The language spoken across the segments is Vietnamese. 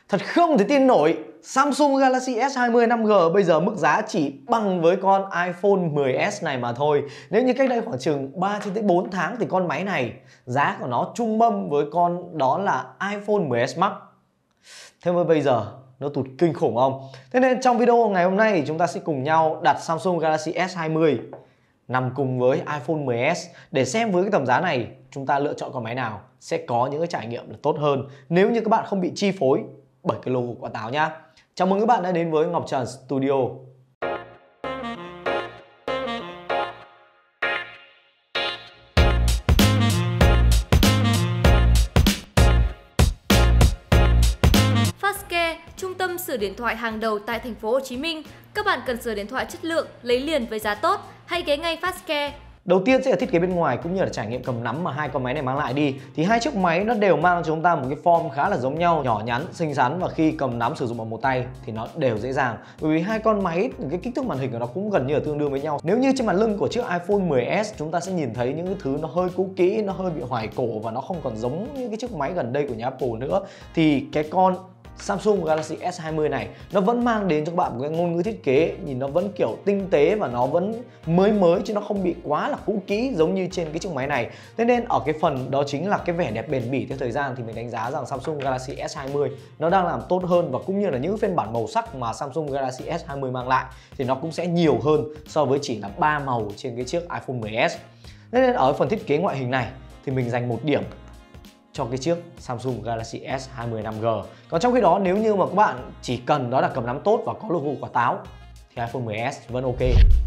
Thật không thể tin nổi, Samsung Galaxy S20 5G bây giờ mức giá chỉ bằng với con iPhone 10s này mà thôi. Nếu như cách đây khoảng chừng 3 đến 4 tháng thì con máy này giá của nó chung mâm với con đó là iPhone 10s Max. Thế mà bây giờ nó tụt kinh khủng không? Thế nên trong video ngày hôm nay chúng ta sẽ cùng nhau đặt Samsung Galaxy S20 nằm cùng với iPhone 10s để xem với cái tầm giá này chúng ta lựa chọn con máy nào sẽ có những cái trải nghiệm tốt hơn nếu như các bạn không bị chi phối bởi cái logo quả táo nhá. Chào mừng các bạn đã đến với Ngọc Trần Studio. Fastcare, trung tâm sửa điện thoại hàng đầu tại thành phố Hồ Chí Minh. Các bạn cần sửa điện thoại chất lượng, lấy liền với giá tốt, hãy ghé ngay Fastcare. Đầu tiên sẽ là thiết kế bên ngoài cũng như là trải nghiệm cầm nắm mà hai con máy này mang lại đi. Thì hai chiếc máy nó đều mang cho chúng ta một cái form khá là giống nhau, nhỏ nhắn, xinh xắn, và khi cầm nắm sử dụng bằng một tay thì nó đều dễ dàng. Bởi vì hai con máy cái kích thước màn hình của nó cũng gần như là tương đương với nhau. Nếu như trên mặt lưng của chiếc iPhone 10s chúng ta sẽ nhìn thấy những cái thứ nó hơi cũ kỹ, nó hơi bị hoài cổ và nó không còn giống như cái chiếc máy gần đây của nhà Apple nữa, thì cái con Samsung Galaxy S20 này nó vẫn mang đến cho các bạn một cái ngôn ngữ thiết kế nhìn nó vẫn kiểu tinh tế và nó vẫn mới chứ nó không bị quá là cũ kỹ giống như trên cái chiếc máy này. Thế nên ở cái phần đó chính là cái vẻ đẹp bền bỉ theo thời gian thì mình đánh giá rằng Samsung Galaxy S20 nó đang làm tốt hơn, và cũng như là những phiên bản màu sắc mà Samsung Galaxy S20 mang lại thì nó cũng sẽ nhiều hơn so với chỉ là 3 màu trên cái chiếc iPhone 10s. Thế nên ở phần thiết kế ngoại hình này thì mình dành 1 điểm cho cái chiếc Samsung Galaxy S20 5G. Còn trong khi đó nếu như mà các bạn chỉ cần đó là cầm nắm tốt và có logo quả táo thì iPhone 10s vẫn ok.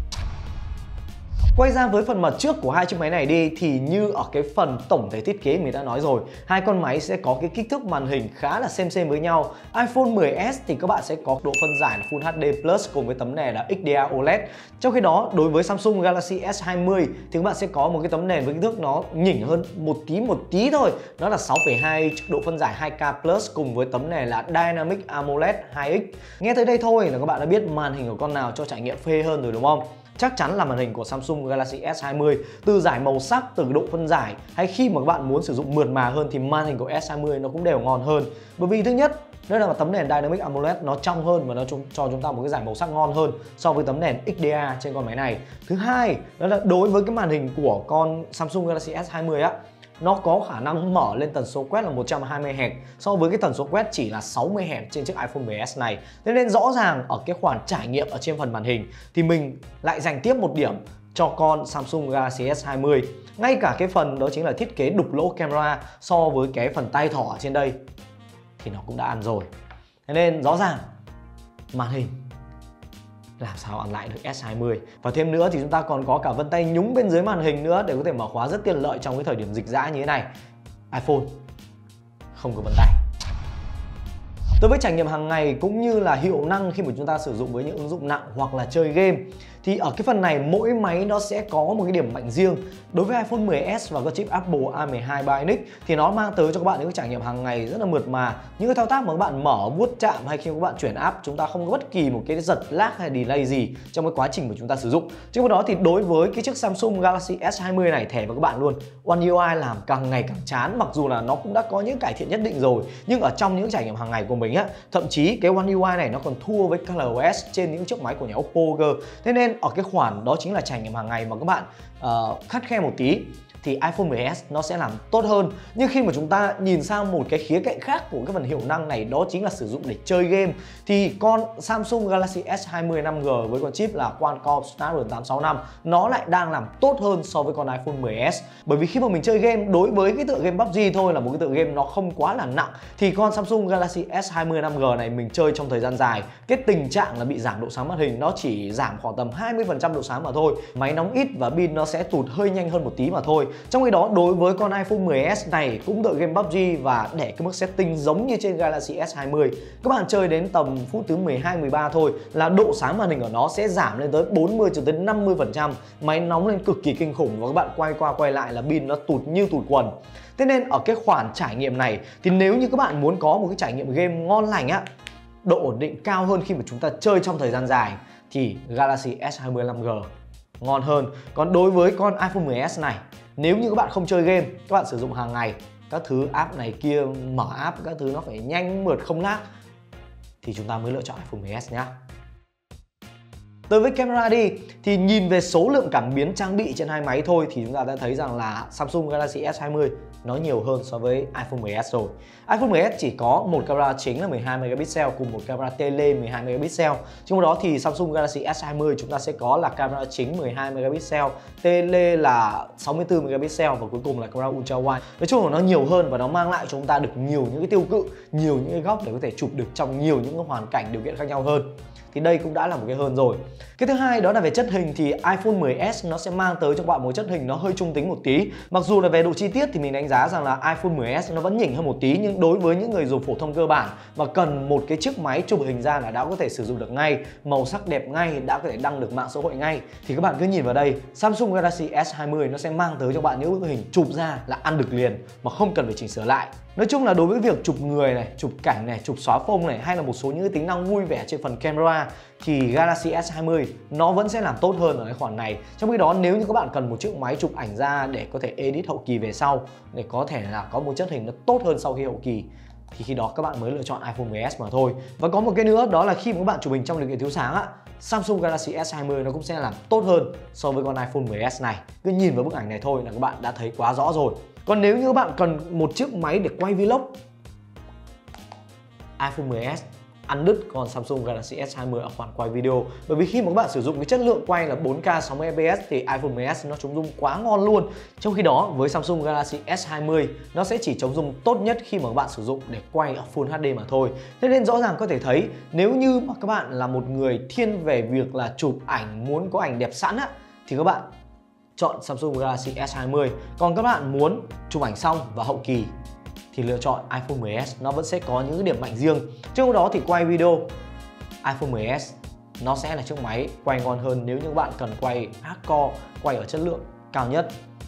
Quay ra với phần mặt trước của hai chiếc máy này đi thì như ở cái phần tổng thể thiết kế mình đã nói rồi, hai con máy sẽ có cái kích thước màn hình khá là xem với nhau. iPhone 10s thì các bạn sẽ có độ phân giải là Full HD Plus cùng với tấm nền là XDR OLED. Trong khi đó đối với Samsung Galaxy S20 thì các bạn sẽ có một cái tấm nền với kích thước nó nhỉnh hơn một tí thôi. Đó là 6,2 độ phân giải 2K Plus cùng với tấm nền là Dynamic AMOLED 2X. Nghe tới đây thôi là các bạn đã biết màn hình của con nào cho trải nghiệm phê hơn rồi đúng không? Chắc chắn là màn hình của Samsung Galaxy S20 từ giải màu sắc, từ độ phân giải hay khi mà các bạn muốn sử dụng mượt mà hơn thì màn hình của S20 nó cũng đều ngon hơn. Bởi vì thứ nhất, đó là tấm nền Dynamic AMOLED nó trong hơn và nó cho chúng ta một cái giải màu sắc ngon hơn so với tấm nền XDR trên con máy này. Thứ hai, đó là đối với cái màn hình của con Samsung Galaxy S20 á, nó có khả năng mở lên tần số quét là 120Hz so với cái tần số quét chỉ là 60Hz trên chiếc iPhone 10s này. Thế nên rõ ràng ở cái khoản trải nghiệm ở trên phần màn hình thì mình lại dành tiếp 1 điểm cho con Samsung Galaxy S20. Ngay cả cái phần đó chính là thiết kế đục lỗ camera so với cái phần tay thỏ ở trên đây thì nó cũng đã ăn rồi. Thế nên rõ ràng màn hình làm sao ăn lại được S20. Và thêm nữa thì chúng ta còn có cả vân tay nhúng bên dưới màn hình nữa để có thể mở khóa rất tiện lợi trong cái thời điểm dịch dã như thế này. iPhone không có vân tay. Đối với trải nghiệm hàng ngày cũng như là hiệu năng khi mà chúng ta sử dụng với những ứng dụng nặng hoặc là chơi game thì ở cái phần này mỗi máy nó sẽ có một cái điểm mạnh riêng. Đối với iPhone 10s và các chip Apple A12 Bionic thì nó mang tới cho các bạn những cái trải nghiệm hàng ngày rất là mượt mà. Những cái thao tác mà các bạn mở, vuốt chạm hay khi các bạn chuyển app chúng ta không có bất kỳ một cái giật lag hay delay gì trong cái quá trình mà chúng ta sử dụng. Chứ đó thì đối với cái chiếc Samsung Galaxy S20 này thề với các bạn luôn, One UI làm càng ngày càng chán, mặc dù là nó cũng đã có những cải thiện nhất định rồi, nhưng ở trong những trải nghiệm hàng ngày của mình á, thậm chí cái One UI này nó còn thua với ColorOS trên những chiếc máy của nhà Oppo cơ. Thế nên ở cái khoản đó chính là trải nghiệm hàng ngày mà các bạn khắt khe một tí thì iPhone 10s nó sẽ làm tốt hơn. Nhưng khi mà chúng ta nhìn sang một cái khía cạnh khác của cái phần hiệu năng này, đó chính là sử dụng để chơi game, thì con Samsung Galaxy S20 5G với con chip là Qualcomm Snapdragon 865 nó lại đang làm tốt hơn so với con iPhone 10s. Bởi vì khi mà mình chơi game, đối với cái tựa game PUBG thôi là một cái tựa game nó không quá là nặng, thì con Samsung Galaxy S20 5G này mình chơi trong thời gian dài, cái tình trạng là bị giảm độ sáng màn hình nó chỉ giảm khoảng tầm 20% độ sáng mà thôi. Máy nóng ít và pin nó sẽ tụt hơi nhanh hơn một tí mà thôi. Trong khi đó đối với con iPhone 10s này cũng tựa game PUBG và để cái mức setting giống như trên Galaxy S20, các bạn chơi đến tầm phút thứ 12-13 thôi là độ sáng màn hình của nó sẽ giảm lên tới 40 cho tới 50%, máy nóng lên cực kỳ kinh khủng và các bạn quay qua quay lại là pin nó tụt như tụt quần. Thế nên ở cái khoản trải nghiệm này thì nếu như các bạn muốn có một cái trải nghiệm game ngon lành á, độ ổn định cao hơn khi mà chúng ta chơi trong thời gian dài thì Galaxy S20 5G ngon hơn. Còn đối với con iPhone 10s này, nếu như các bạn không chơi game, các bạn sử dụng hàng ngày, các thứ app này kia, mở app các thứ nó phải nhanh mượt không lag thì chúng ta mới lựa chọn iPhone XS nhé. Tới với camera đi, thì nhìn về số lượng cảm biến trang bị trên hai máy thôi thì chúng ta đã thấy rằng là Samsung Galaxy S20 nó nhiều hơn so với iPhone XS rồi. iPhone XS chỉ có một camera chính là 12 megapixel cùng một camera tele 12 megapixel. Trong đó thì Samsung Galaxy S20 chúng ta sẽ có là camera chính 12 megapixel, tele là 64 megapixel và cuối cùng là camera ultra wide. Nói chung là nó nhiều hơn và nó mang lại cho chúng ta được nhiều những cái tiêu cự, nhiều những cái góc để có thể chụp được trong nhiều những cái hoàn cảnh điều kiện khác nhau hơn. Thì đây cũng đã là một cái hơn rồi. Cái thứ hai đó là về chất hình thì iPhone XS nó sẽ mang tới cho các bạn một chất hình nó hơi trung tính một tí. Mặc dù là về độ chi tiết thì mình đánh giá rằng là iPhone XS nó vẫn nhỉnh hơn một tí, nhưng đối với những người dùng phổ thông cơ bản và cần một cái chiếc máy chụp hình ra là đã có thể sử dụng được ngay, màu sắc đẹp ngay, đã có thể đăng được mạng xã hội ngay, thì các bạn cứ nhìn vào đây, Samsung Galaxy S20 nó sẽ mang tới cho bạn những bức hình chụp ra là ăn được liền mà không cần phải chỉnh sửa lại. Nói chung là đối với việc chụp người này, chụp cảnh này, chụp xóa phông này hay là một số những cái tính năng vui vẻ trên phần camera thì Galaxy S20 nó vẫn sẽ làm tốt hơn ở cái khoản này. Trong khi đó nếu như các bạn cần một chiếc máy chụp ảnh ra để có thể edit hậu kỳ về sau, để có thể là có một chất hình nó tốt hơn sau khi hậu kỳ, thì khi đó các bạn mới lựa chọn iPhone XS mà thôi. Và có một cái nữa đó là khi mà các bạn chụp hình trong điều kiện thiếu sáng á, Samsung Galaxy S20 nó cũng sẽ làm tốt hơn so với con iPhone XS này. Cứ nhìn vào bức ảnh này thôi là các bạn đã thấy quá rõ rồi. Còn nếu như các bạn cần một chiếc máy để quay vlog, iPhone XS ăn đứt con Samsung Galaxy S20 ở khoản quay video. Bởi vì khi mà các bạn sử dụng cái chất lượng quay là 4K 60 fps thì iPhone XS nó chống rung quá ngon luôn. Trong khi đó với Samsung Galaxy S20 nó sẽ chỉ chống rung tốt nhất khi mà các bạn sử dụng để quay ở Full HD mà thôi. Thế nên rõ ràng có thể thấy nếu như mà các bạn là một người thiên về việc là chụp ảnh, muốn có ảnh đẹp sẵn á, thì các bạn chọn Samsung Galaxy S20. Còn các bạn muốn chụp ảnh xong và hậu kỳ thì lựa chọn iPhone XS, nó vẫn sẽ có những điểm mạnh riêng. Trong đó thì quay video, iPhone XS nó sẽ là chiếc máy quay ngon hơn nếu như các bạn cần quay hardcore, quay ở chất lượng cao nhất.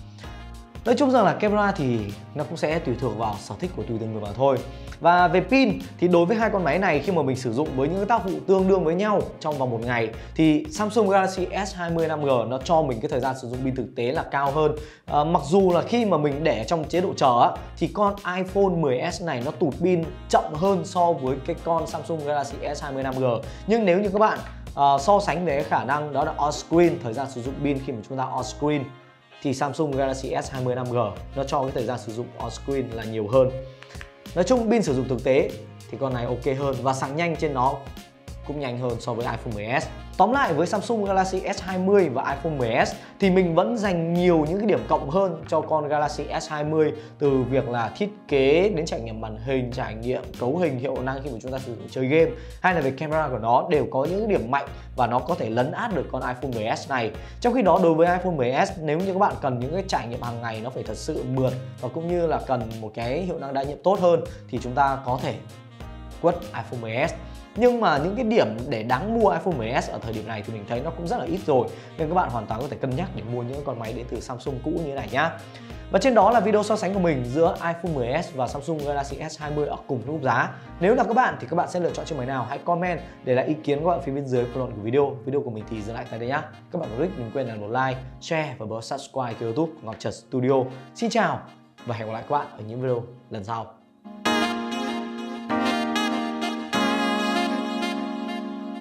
Nói chung rằng là camera thì nó cũng sẽ tùy thuộc vào sở thích của tùy từng người mà thôi. Và về pin thì đối với hai con máy này khi mà mình sử dụng với những tác vụ tương đương với nhau trong vòng một ngày thì Samsung Galaxy S20 5G nó cho mình cái thời gian sử dụng pin thực tế là cao hơn. Mặc dù là khi mà mình để trong chế độ chờ thì con iPhone XS này nó tụt pin chậm hơn so với cái con Samsung Galaxy S20 5G. Nhưng nếu như các bạn so sánh về cái khả năng đó là on-screen, thời gian sử dụng pin khi mà chúng ta on-screen, thì Samsung Galaxy S20 5G nó cho cái thời gian sử dụng on-screen là nhiều hơn. Nói chung pin sử dụng thực tế thì con này ok hơn và sạc nhanh trên nó cũng nhanh hơn so với iPhone XS. Tóm lại với Samsung Galaxy S20 và iPhone XS thì mình vẫn dành nhiều những cái điểm cộng hơn cho con Galaxy S20, từ việc là thiết kế đến trải nghiệm màn hình, trải nghiệm cấu hình, hiệu năng khi mà chúng ta sử dụng chơi game, hay là về camera của nó đều có những điểm mạnh và nó có thể lấn át được con iPhone XS này. Trong khi đó đối với iPhone XS, nếu như các bạn cần những cái trải nghiệm hàng ngày nó phải thật sự mượt và cũng như là cần một cái hiệu năng đa nhiệm tốt hơn thì chúng ta có thể quất iPhone XS. Nhưng mà những cái điểm để đáng mua iPhone XS ở thời điểm này thì mình thấy nó cũng rất là ít rồi, nên các bạn hoàn toàn có thể cân nhắc để mua những con máy đến từ Samsung cũ như thế này nhá. Và trên đó là video so sánh của mình giữa iPhone XS và Samsung Galaxy S20 ở cùng lúc giá. Nếu là các bạn thì các bạn sẽ lựa chọn chiếc máy nào? Hãy comment để lại ý kiến của các bạn phía bên dưới phần luận của video. Video của mình thì dừng lại tại đây nhá. Các bạn đừng quên là một like, share và bấm subscribe kênh YouTube Ngọc Trật Studio. Xin chào và hẹn gặp lại các bạn ở những video lần sau.